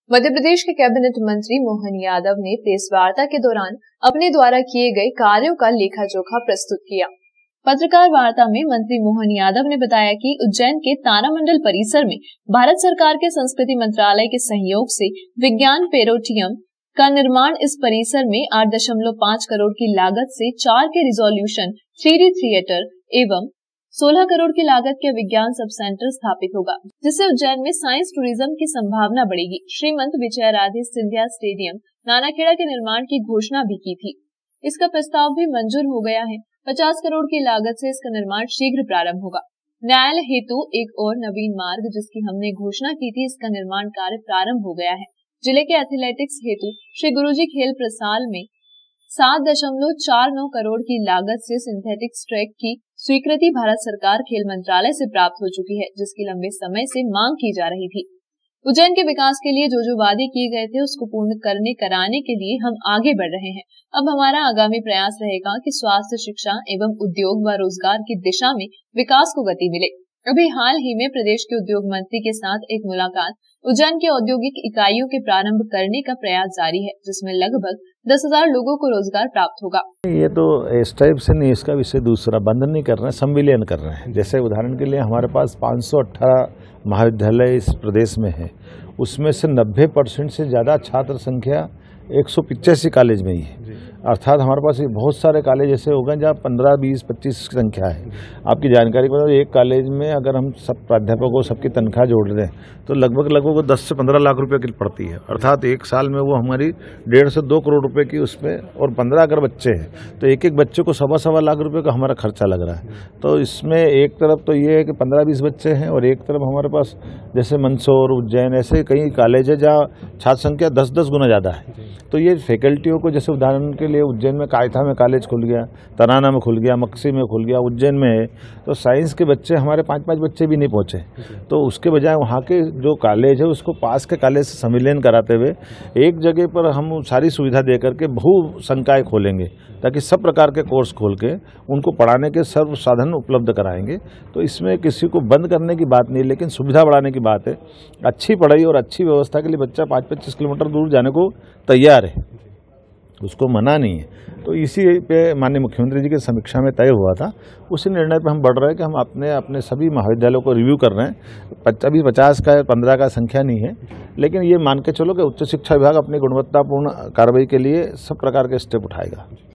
मध्य प्रदेश के कैबिनेट मंत्री मोहन यादव ने प्रेस वार्ता के दौरान अपने द्वारा किए गए कार्यों का लेखा जोखा प्रस्तुत किया। पत्रकार वार्ता में मंत्री मोहन यादव ने बताया कि उज्जैन के तारामंडल परिसर में भारत सरकार के संस्कृति मंत्रालय के सहयोग से विज्ञान पेरोटियम का निर्माण इस परिसर में 8.5 करोड़ की लागत से 4 के रिजोल्यूशन 3D थिएटर एवं 16 करोड़ की लागत के विज्ञान सब सेंटर स्थापित होगा, जिससे उज्जैन में साइंस टूरिज्म की संभावना बढ़ेगी। श्रीमंत विजय राधे सिंधिया स्टेडियम नानाखेड़ा के निर्माण की घोषणा भी की थी। इसका प्रस्ताव भी मंजूर हो गया है। 50 करोड़ की लागत से इसका निर्माण शीघ्र प्रारंभ होगा। न्यायालय हेतु एक और नवीन मार्ग, जिसकी हमने घोषणा की थी, इसका निर्माण कार्य प्रारंभ हो गया है। जिले के एथलेटिक्स हेतु श्री गुरुजी खेल प्रसाल में 7.49 करोड़ की लागत से सिंथेटिक्स ट्रैक की स्वीकृति भारत सरकार खेल मंत्रालय से प्राप्त हो चुकी है, जिसकी लंबे समय से मांग की जा रही थी। उज्जैन के विकास के लिए जो वादे किए गए थे उसको पूर्ण कराने के लिए हम आगे बढ़ रहे हैं। अब हमारा आगामी प्रयास रहेगा कि स्वास्थ्य, शिक्षा एवं उद्योग व रोजगार की दिशा में विकास को गति मिले। अभी हाल ही में प्रदेश के उद्योग मंत्री के साथ एक मुलाकात उज्जैन के औद्योगिक इकाइयों के प्रारंभ करने का प्रयास जारी है, जिसमें लगभग 10,000 लोगों को रोजगार प्राप्त होगा। ये तो इस टाइप से नहीं, इसका विषय दूसरा बंद नहीं कर रहे हैं, संविलियन कर रहे हैं। जैसे उदाहरण के लिए हमारे पास 518 महाविद्यालय इस प्रदेश में है, उसमें से 90% से ज़्यादा छात्र संख्या 185 कॉलेज में ही है। अर्थात हमारे पास बहुत सारे कॉलेज ऐसे हो गए जहाँ 15, 20, 25 की संख्या है। आपकी जानकारी के बाद एक कॉलेज में अगर हम सब प्राध्यापकों सबकी तनख्वाह जोड़ दें तो लगभग 10 से 15 लाख रुपए की पड़ती है। अर्थात एक साल में वो हमारी 1.5 से 2 करोड़ रुपए की उसमें, और 15 अगर बच्चे हैं तो एक बच्चे को 1.25 लाख रुपए का हमारा खर्चा लग रहा है। तो इसमें एक तरफ तो ये है कि 15-20 बच्चे हैं, और एक तरफ हमारे पास जैसे मंदसौर, उज्जैन, ऐसे कई कॉलेज है जहाँ छात्र संख्या 10-10 गुना ज़्यादा है। तो ये फैकल्टियों को, जैसे उदाहरण के लिए उज्जैन में कायथा में कॉलेज खुल गया, तराना में खुल गया, मक्सी में खुल गया, उज्जैन में है, तो साइंस के बच्चे हमारे 5-5 बच्चे भी नहीं पहुँचे। तो उसके बजाय वहाँ के जो कॉलेज है उसको पास के कॉलेज से संविलियन कराते हुए एक जगह पर हम सारी सुविधा दे करके बहु संकाय खोलेंगे, ताकि सब प्रकार के कोर्स खोल के उनको पढ़ाने के सर्व साधन उपलब्ध कराएंगे। तो इसमें किसी को बंद करने की बात नहीं, लेकिन सुविधा बढ़ाने की बात है। अच्छी पढ़ाई और अच्छी व्यवस्था के लिए बच्चा 5-25 किलोमीटर दूर जाने को तैयार है, उसको मना नहीं है। तो इसी पे माननीय मुख्यमंत्री जी की समीक्षा में तय हुआ था, उसी निर्णय पे हम बढ़ रहे हैं कि हम अपने सभी महाविद्यालयों को रिव्यू कर रहे हैं। अभी 50 का 15 का संख्या नहीं है, लेकिन ये मान के चलो कि उच्च शिक्षा विभाग अपनी गुणवत्तापूर्ण कार्रवाई के लिए सब प्रकार के स्टेप उठाएगा।